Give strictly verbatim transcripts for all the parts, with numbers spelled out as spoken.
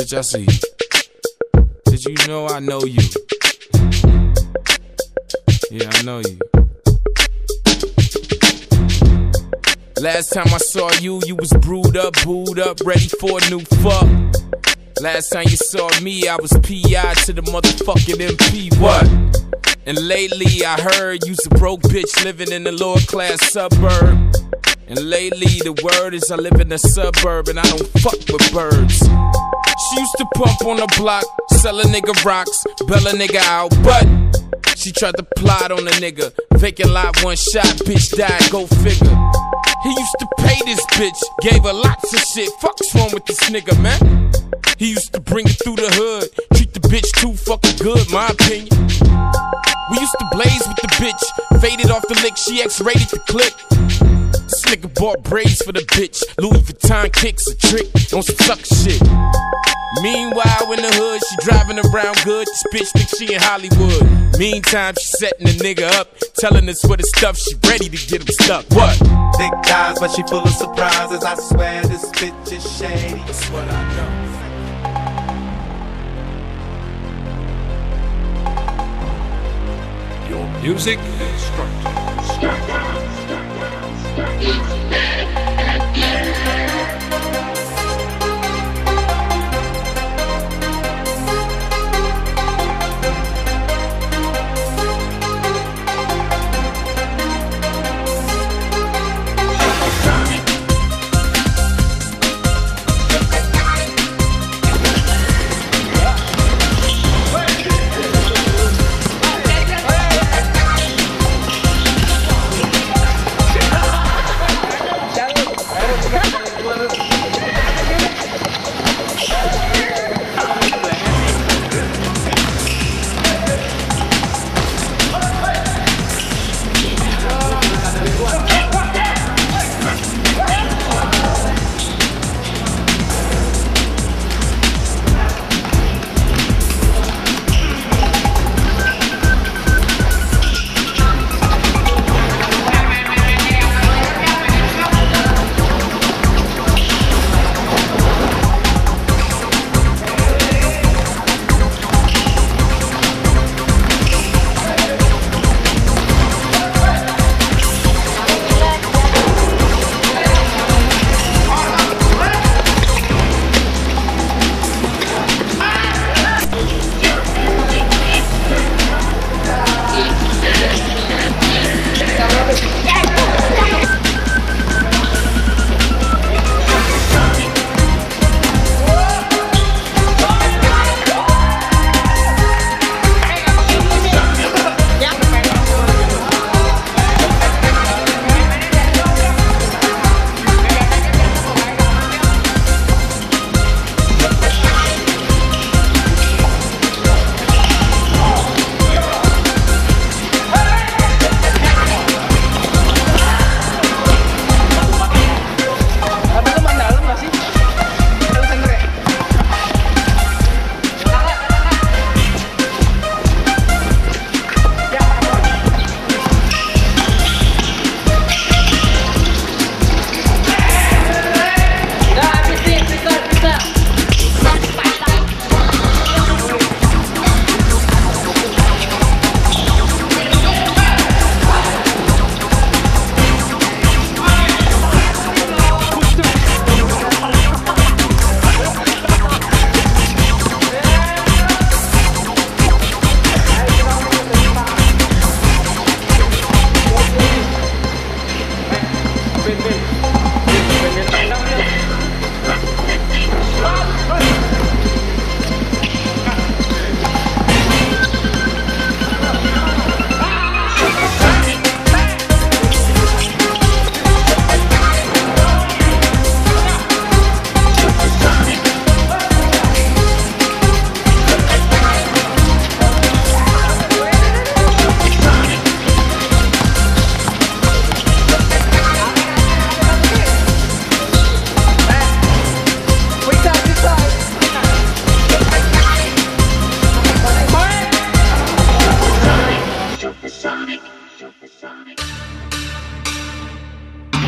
Bitch, I see you. Did you know I know you? Yeah, I know you. Last time I saw you, you was brewed up, booed up, ready for a new fuck. Last time you saw me, I was P I to the motherfucking M P, what? And lately I heard you's a broke bitch living in a lower class suburb. And lately the word is I live in a suburb and I don't fuck with birds. She used to pump on the block, sell a nigga rocks, bail a nigga out, but she tried to plot on a nigga. Vacant lot, one shot, bitch died, go figure. He used to pay this bitch, gave her lots of shit. Fuck's wrong with this nigga, man? He used to bring it through the hood, treat the bitch too fucking good, my opinion. We used to blaze with the bitch, faded off the lick, she X-rated the clip. This nigga bought braids for the bitch, Louis Vuitton kicks a trick on some sucker shit. Meanwhile in the hood, she driving around good, this bitch thinks she in Hollywood. Meantime, she setting the nigga up, telling us what the stuff, she ready to get him stuck. What? Thick thighs, but she full of surprises, I swear this bitch is shady. That's what I know. Your music instructor.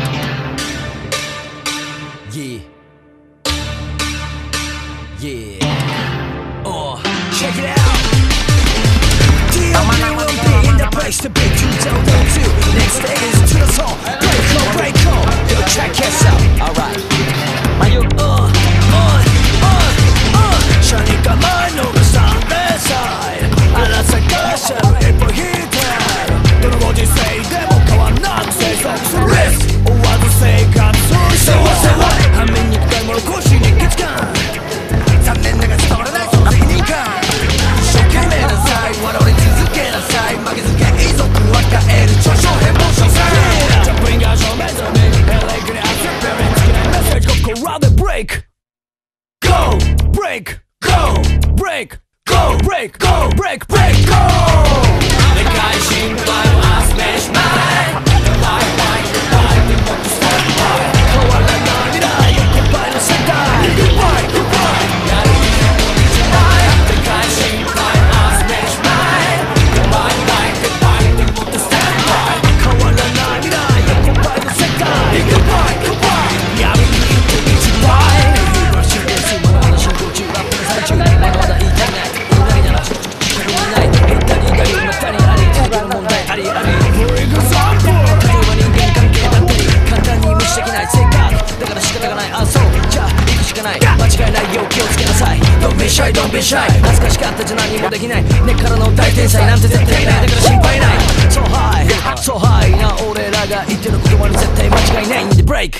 Yeah. Yeah. check it out. D O B will be in the place to be. two thousand two, next day is to the soul. Break on, break on, yo, check us out. Alright, mayo, uh, on, on, on. Shanika mano ga Sunday side. Alasa ga shall it for heat. どのご時世でも変わんなく生息するリスク追わず生活する幸せは反面に深いもの腰に血感残念だが伝わらないその責任感一生懸命なさい笑い続けなさい負けず嫌い族は変える頂上変貌所詮ジャンプインが証明するめ エルエー クリアスペレンツ好きなメッセージここらでブレイク Go! Break! Go! Break! Go! Break! Go! Break! Break! Go! でかい心配を集めしまえ Goodbye, bye, goodbye, we want to stand by 変わらない未来横ばいの世界 Goodbye, goodbye やる気の一枚でかい心配を集めしまえ Goodbye, bye, goodbye, we want to stand by 変わらない未来横ばいの世界 Goodbye, goodbye やる気の一枚ユーバーシーですまだまだ進行中ラップの最中まだまだ言い足りない言いなりならちょっと力がない減ったり左まったりあり続ける問題ありあり For example 例えば人間関係だったり簡単に無視できない性格だから仕方がないあそうじゃあ行くしかない間違いないよ気をつけなさい Don't be shy don't be shy 恥ずかしかったじゃ何もできない根っからの大天才なんて絶対ないだから心配ない So high so high な俺らが言ってる言葉に絶対間違いないんで Break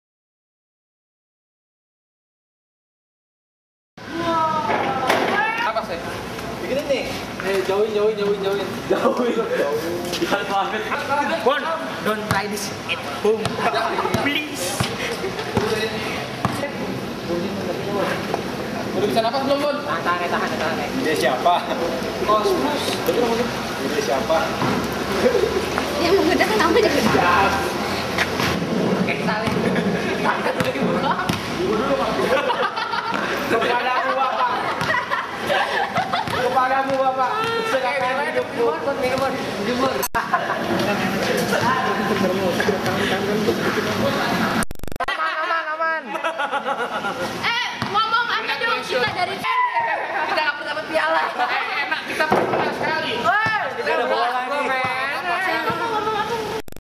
Apa sih? Bikin ini. Eh, jauhin, jauhin, jauhin, jauhin. Jauhin, jauhin. Jangan banget. Bon, don't try this at home. Please. Udah bisa napas belum, Bon? Tahan, tahan, tahan. Dia siapa? Kosmos. Dia siapa? Yang menggunakan nama juga. Kayak tali. Angkat udah dibuka. Kepadamu, Bapak. Kepadamu Bapak, sekarang hidup Bon, Bon minum Bon, jemur. Aman, aman, aman. Eh, ngomong apa dong kita dari kita nggak pernah dapat piala. Enak kita pernah.